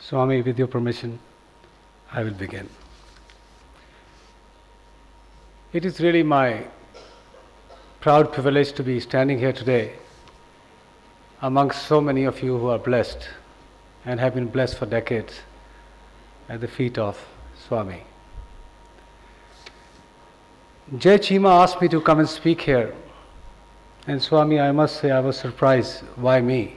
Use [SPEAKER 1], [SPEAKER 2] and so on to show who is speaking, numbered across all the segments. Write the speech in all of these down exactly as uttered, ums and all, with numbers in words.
[SPEAKER 1] Swami, with your permission, I will begin. It is really my proud privilege to be standing here today amongst so many of you who are blessed and have been blessed for decades at the feet of Swami. Jai Chima asked me to come and speak here, and Swami, I must say I was surprised. Why me?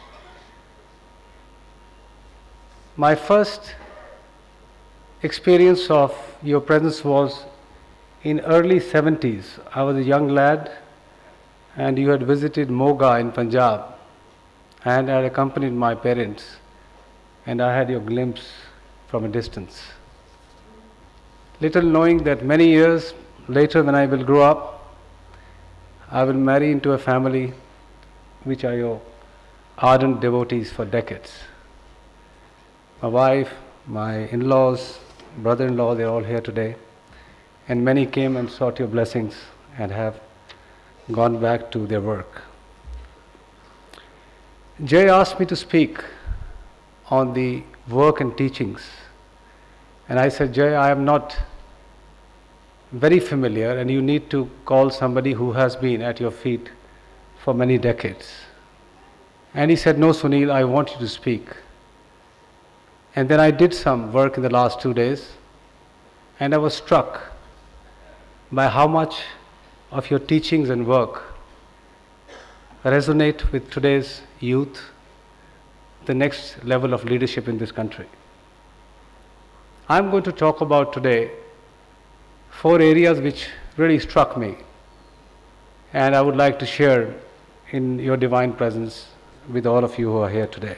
[SPEAKER 1] My first experience of your presence was in early seventies. I was a young lad and you had visited Moga in Punjab, and I had accompanied my parents, and I had your glimpse from a distance. Little knowing that many years later, when I will grow up, I will marry into a family which are your ardent devotees for decades. My wife, my in-laws, brother-in-law, they're all here today, and many came and sought your blessings and have gone back to their work. Jay asked me to speak on the work and teachings, and I said, Jay, I am not very familiar, and you need to call somebody who has been at your feet for many decades. And he said, no, Sunil, I want you to speak. And then I did some work in the last two days, and I was struck by how much of your teachings and work resonate with today's youth, the next level of leadership in this country. I'm going to talk about today four areas which really struck me, and I would like to share in your divine presence with all of you who are here today.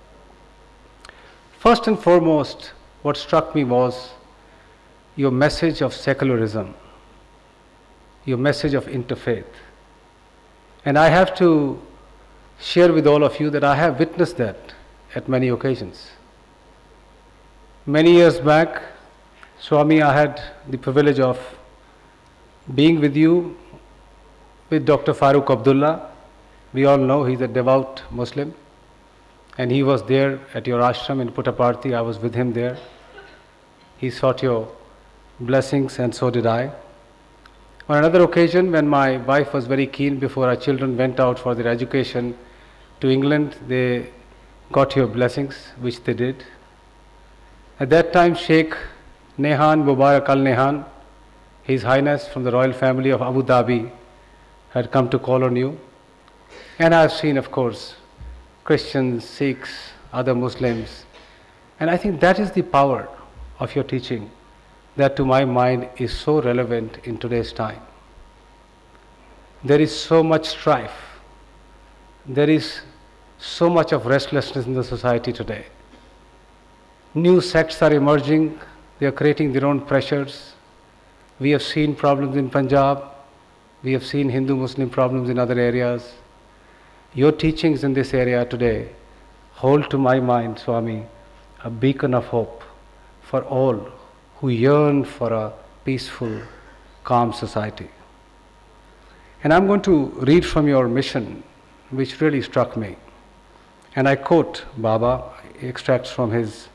[SPEAKER 1] First and foremost, what struck me was your message of secularism, your message of interfaith. And I have to share with all of you that I have witnessed that at many occasions. Many years back, Swami, I had the privilege of being with you with Doctor Farooq Abdullah. We all know he's a devout Muslim, and he was there at your ashram in Puttaparthi. I was with him there. He sought your blessings, and so did I. On another occasion, when my wife was very keen, before our children went out for their education to England, they got your blessings, which they did. At that time, Sheikh Nehan Mubarak Al Nehan, His Highness from the royal family of Abu Dhabi, had come to call on you. And I have seen, of course, Christians, Sikhs, other Muslims. And I think that is the power of your teaching that to my mind is so relevant in today's time. There is so much strife. There is so much of restlessness in the society today. New sects are emerging. They are creating their own pressures. We have seen problems in Punjab. We have seen Hindu-Muslim problems in other areas. Your teachings in this area today hold, to my mind, Swami, a beacon of hope for all who yearn for a peaceful, calm society. And I'm going to read from your mission, which really struck me. And I quote Baba, extracts from his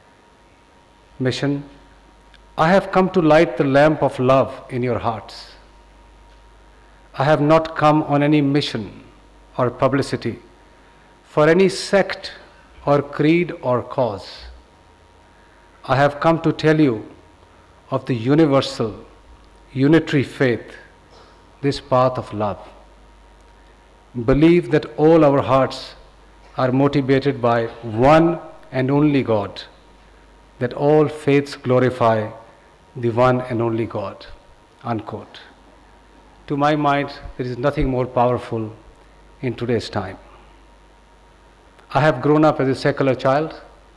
[SPEAKER 1] mission. I have come to light the lamp of love in your hearts. I have not come on any mission or publicity for any sect or creed or cause. I have come to tell you of the universal, unitary faith, this path of love. Believe that all our hearts are motivated by one and only God, that all faiths glorify the one and only God, unquote. To my mind, there is nothing more powerful in today's time. I have grown up as a secular child.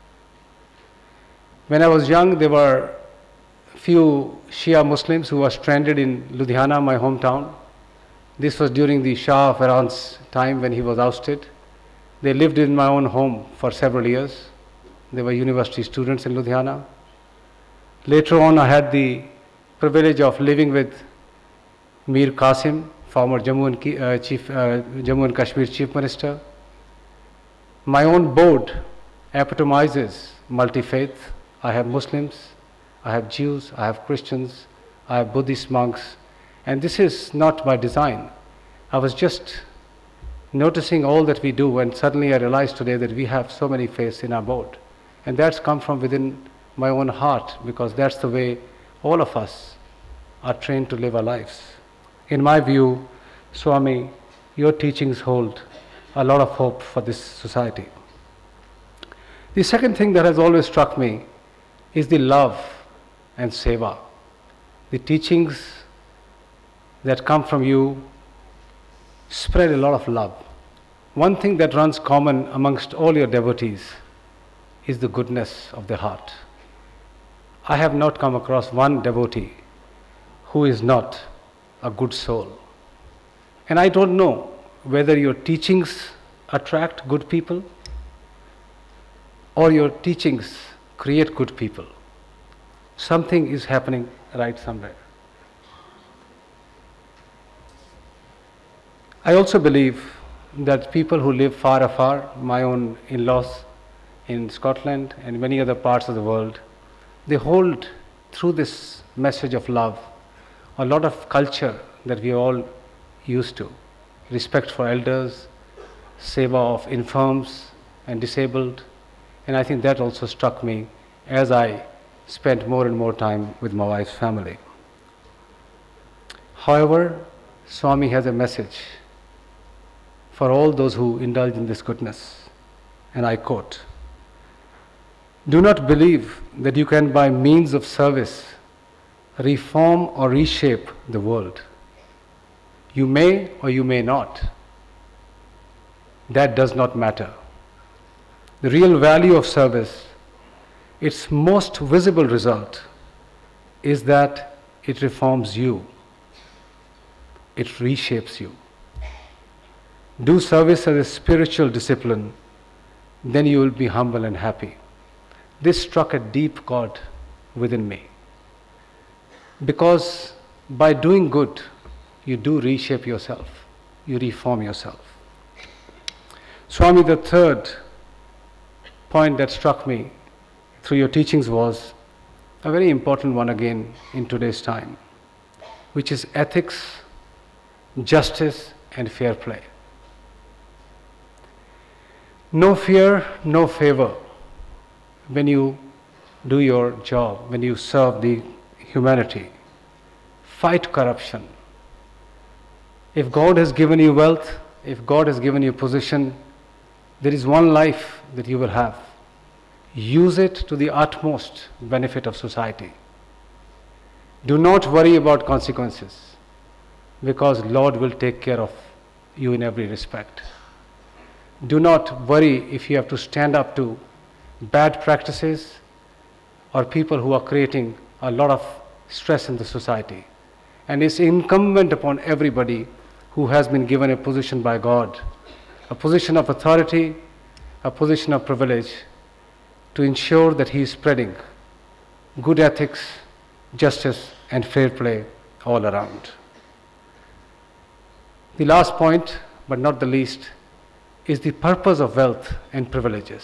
[SPEAKER 1] When I was young, there were few Shia Muslims who were stranded in Ludhiana, my hometown. This was during the Shah of Iran's time when he was ousted. They lived in my own home for several years. They were university students in Ludhiana. Later on, I had the privilege of living with Mir Qasim, former Jammu and, uh, Chief, uh, Jammu and Kashmir Chief Minister. My own board epitomizes multi-faith. I have Muslims, I have Jews, I have Christians, I have Buddhist monks, and this is not by design. I was just noticing all that we do, and suddenly I realized today that we have so many faiths in our board. And that's come from within my own heart, because that's the way all of us are trained to live our lives. In my view, Swami, your teachings hold a lot of hope for this society. The second thing that has always struck me is the love and seva. The teachings that come from you spread a lot of love. One thing that runs common amongst all your devotees is the goodness of the heart. I have not come across one devotee who is not a good soul. And I don't know whether your teachings attract good people or your teachings create good people. Something is happening right somewhere. I also believe that people who live far afar, my own in-laws in Scotland and many other parts of the world, they hold through this message of love a lot of culture that we are all used to. Respect for elders, seva of infirms and disabled, and I think that also struck me as I spent more and more time with my wife's family. However, Swami has a message for all those who indulge in this goodness, and I quote, "Do not believe that you can by means of service reform or reshape the world. You may or you may not. That does not matter. The real value of service, its most visible result, is that it reforms you. It reshapes you. Do service as a spiritual discipline, then you will be humble and happy." This struck a deep chord within me. Because by doing good, you do reshape yourself, you reform yourself. Swami, the third point that struck me through your teachings was a very important one again in today's time, which is ethics, justice, and fair play. No fear, no favor when you do your job, when you serve the humanity. Fight corruption. If God has given you wealth, if God has given you position, there is one life that you will have. Use it to the utmost benefit of society. Do not worry about consequences, because Lord will take care of you in every respect. Do not worry if you have to stand up to bad practices or people who are creating a lot of stress in the society. And it's incumbent upon everybody who has been given a position by God, a position of authority, a position of privilege, to ensure that he is spreading good ethics, justice, and fair play all around. The last point, but not the least, is the purpose of wealth and privileges.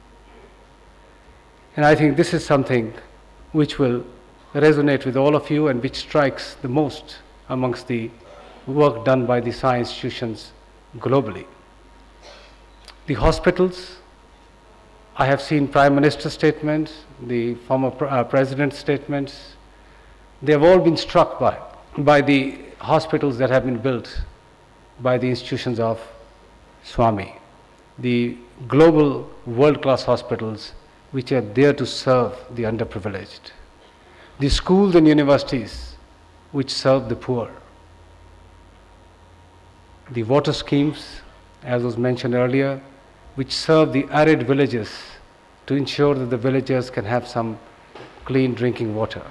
[SPEAKER 1] And I think this is something which will resonate with all of you and which strikes the most amongst the work done by the science institutions globally. The hospitals, I have seen Prime Minister's statements, the former pr- uh, President's statements. They have all been struck by, by the hospitals that have been built by the institutions of Swami, the global world-class hospitals which are there to serve the underprivileged, the schools and universities which serve the poor, the water schemes, as was mentioned earlier, which serve the arid villages to ensure that the villagers can have some clean drinking water.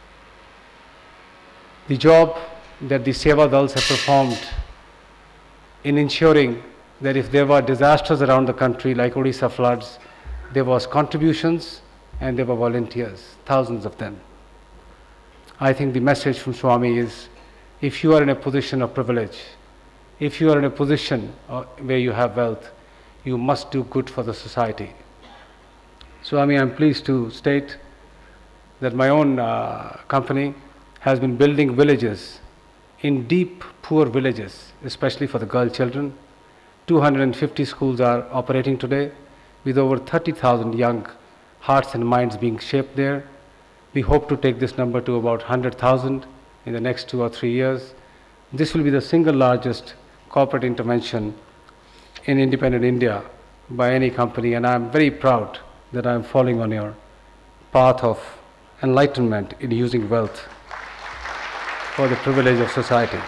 [SPEAKER 1] The job that the Seva Dals have performed in ensuring that if there were disasters around the country like Odisha floods, there was contributions and there were volunteers, thousands of them. I think the message from Swami is, if you are in a position of privilege, if you are in a position uh, where you have wealth, you must do good for the society. Swami, I'm pleased to state that my own uh, company has been building villages in deep poor villages, especially for the girl children. two hundred fifty schools are operating today with over thirty thousand young hearts and minds being shaped there. We hope to take this number to about one hundred thousand in the next two or three years. This will be the single largest corporate intervention in independent India by any company, and I am very proud that I am following on your path of enlightenment in using wealth for the privilege of society.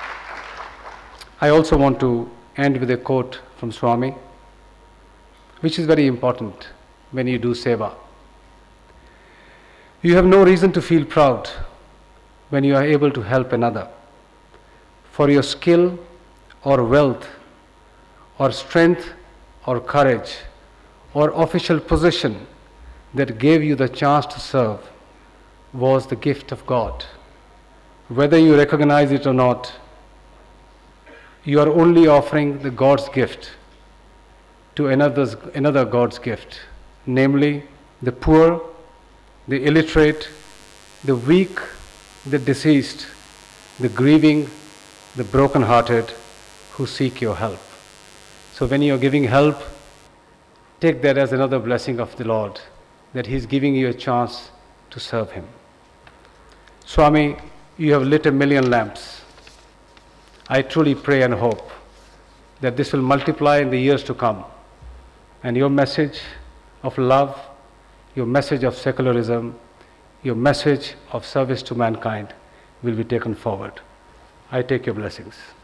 [SPEAKER 1] I also want to end with a quote from Swami, which is very important when you do seva. You have no reason to feel proud when you are able to help another, for your skill or wealth or strength or courage or official position that gave you the chance to serve was the gift of God. Whether you recognize it or not, you are only offering the God's gift to another's, another God's gift, namely the poor, the illiterate, the weak, the deceased, the grieving, the broken-hearted who seek your help. So when you are giving help, take that as another blessing of the Lord, that He is giving you a chance to serve Him. Swami, you have lit a million lamps. I truly pray and hope that this will multiply in the years to come, and your message of love, your message of secularism, your message of service to mankind will be taken forward. I take your blessings.